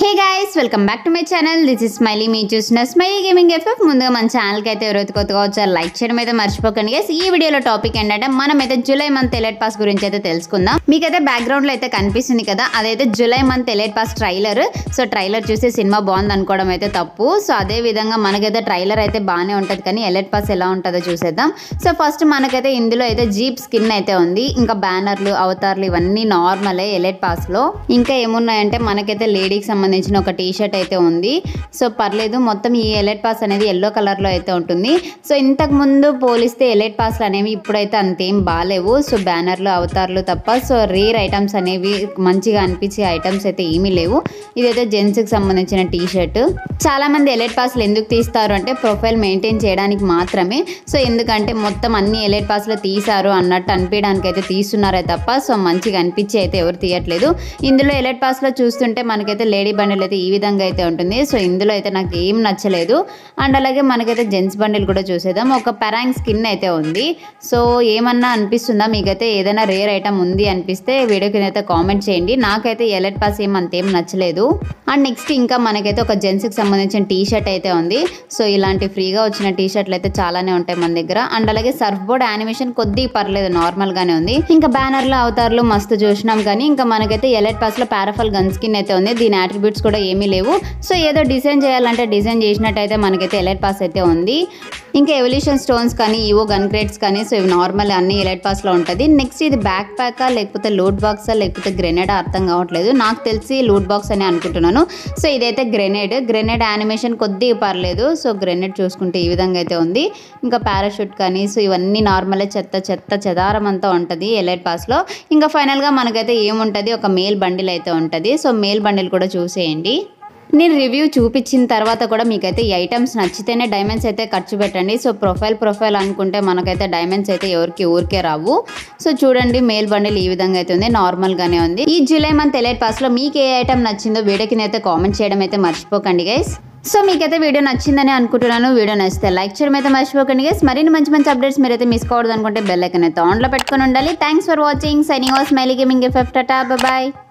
Hey guys welcome back to my channel. This is Smiley. మీ చూసిన Smiley gaming FF. ముందుగా మన ఛానల్కి అయితే ఎవరైతే కొత్తగా వచ్చారో లైక్ చేయడం అయితే మర్చిపోకండి గైస్. ఈ వీడియోలో టాపిక్ ఏంటంటే మనమైతే జూలై మంత్ ఎలైట్ పాస్ గురించి అయితే తెలుసుకుందాం. మీకైతే బ్యాక్గ్రౌండ్లో అయితే కనిపిస్తుంది కదా, అదైతే July month elite pass trailer. So trailer చూసి సినిమా బాగుంది అనుకోవడం అయితే తప్పు. సో అదే విధంగా మనకైతే ట్రైలర్ అయితే బాగానే ఉంటుంది, కానీ ఎలైట్ పాస్ ఎలా ఉంటుందో చూసేద్దాం. సో ఫస్ట్ మనకైతే ఇందులో అయితే జీప్ స్కిన్ అయితే ఉంది, ఇంకా బ్యానర్లు అవతార్లు ఇవన్నీ నార్మలే ఎలైట్ పాస్లో. ఇంకా ఏమున్నాయంటే మనకైతే లేడీకి సంబంధించిన ఒక టీ షర్ట్ అయితే ఉంది. సో పర్లేదు, మొత్తం ఈ ఎలైట్ పాస్ అనేది ఎల్లో కలర్లో అయితే ఉంటుంది. సో ఇంతకు ముందు పోలిస్తే ఎలైట్ పాస్లు అనేవి ఇప్పుడైతే అంతేం బాగాలేవు. సో బ్యానర్లు అవతార్లు తప్ప సో రేర్ ఐటమ్స్ అనేవి మంచిగా అనిపించే ఐటమ్స్ అయితే ఏమీ లేవు. ఇదైతే జెంట్స్కి సంబంధించిన టీ షర్ట్. చాలామంది ఎలైట్ పాస్లు ఎందుకు తీస్తారు అంటే ప్రొఫైల్ మెయింటైన్ చేయడానికి మాత్రమే. సో ఎందుకంటే మొత్తం అన్ని ఎలైట్ పాస్లో తీశారు అన్నట్టు అనిపించడానికి అయితే తీస్తున్నారే తప్ప సో మంచిగా అనిపించి అయితే ఎవరు తీయట్లేదు. ఇందులో ఎలైట్ పాస్లో చూస్తుంటే మనకైతే లేడీ బండిల్ అయితే ఈ విధంగా అయితే ఉంటుంది. సో ఇందులో అయితే నాకు ఏం నచ్చలేదు. అండ్ అలాగే మనకైతే జెంట్స్ బండిల్ కూడా చూసేద్దాం. ఒక పెరాంగ్ స్కిన్ అయితే ఉంది. సో ఏమన్నా అనిపిస్తుందా మీకైతే? ఏదైనా రేర్ ఐటమ్ ఉంది అనిపిస్తే వీడియో కింద అయితే కామెంట్ చేయండి. నాకైతే ఎలైట్ పాస్ అంతేం నచ్చలేదు. అండ్ నెక్స్ట్ ఇంకా మనకైతే ఒక జెంట్స్కి సంబంధించిన టీ షర్ట్ అయితే ఉంది. సో ఇలాంటి ఫ్రీగా వచ్చిన టీ షర్ట్లు అయితే చాలానే ఉంటాయి మన దగ్గర. అండ్ అలాగే సర్ఫ్ బోర్డ్ యానిమేషన్ కొద్దిగా పర్లేదు, నార్మల్గానే ఉంది. ఇంకా బ్యానర్లు అవతార్లు మస్తు చూసినాం, కానీ ఇంకా మనకైతే ఎలైట్ పాస్లో పారాఫల్ గన్ స్కిన్ అయితే ఉంది. దీని అట్రిబ్యూట్స్ కూడా ఏమీ లేవు. సో ఏదో డిజైన్ చేయాలంటే డిజైన్ చేసినట్టయితే మనకైతే ఎలైట్ పాస్ అయితే ఉంది. ఇంకా ఎవల్యూషన్ స్టోన్స్ కానీ ఈవో గన్ క్రేట్స్ కానీ సో ఇవి నార్మల్ అన్ని ఎలైట్ పాస్లో ఉంటుంది. నెక్స్ట్ ఇది బ్యాక్ ప్యాకా లేకపోతే లూట్ బాక్సా లేకపోతే గ్రెనేడా అర్థం కావట్లేదు. నాకు తెలిసి లూట్ బాక్స్ అని అనుకుంటున్నాను. సో ఇదైతే గ్రెనేడ్ యానిమేషన్ కొద్దిగా పర్లేదు. సో గ్రెనేడ్ చూసుకుంటే ఈ విధంగా అయితే ఉంది. ఇంకా పారాషూట్ కానీ సో ఇవన్నీ నార్మలే, చెదారం అంతా ఉంటుంది ఎలైట్ పాస్లో. ఇంకా ఫైనల్గా మనకైతే ఏముంటుంది, ఒక మేల్ బండిల్ అయితే ఉంటుంది. సో మేల్ బండిల్ కూడా చూసేయండి. నేను రివ్యూ చూపించిన తర్వాత కూడా మీకైతే ఈ ఐటమ్స్ నచ్చితేనే డైమండ్స్ అయితే ఖర్చు పెట్టండి. సో ప్రొఫైల్ అనుకుంటే మనకైతే డైమండ్స్ అయితే ఊరికే రావు. సో చూడండి, మేల్ బండిల్ ఈ విధంగా అయితే ఉంది, నార్మల్గానే ఉంది. ఈ జూలై మంత్ ఎలైట్ పాస్లో మీకు ఏ ఐటమ్ నచ్చిందో వీడియో కింద అయితే కామెంట్ చేయడం అయితే మర్చిపోకండి గైస్. సో మీకైతే వీడియో నచ్చిందని అనుకుంటున్నాను. వీడియో నచ్చితే లైక్ చేయడం అయితే మర్చిపోకండి గైస్. మరిన్ని మంచి అప్డేట్స్ మీరైతే మిస్ కావద్దు అనుకుంటే బెల్ ఐకాన్ అయితే ఆన్లో పెట్టుకొని ఉండాలి. Thanks for watching. Signing off Smiley gaming FF. Tata, bye.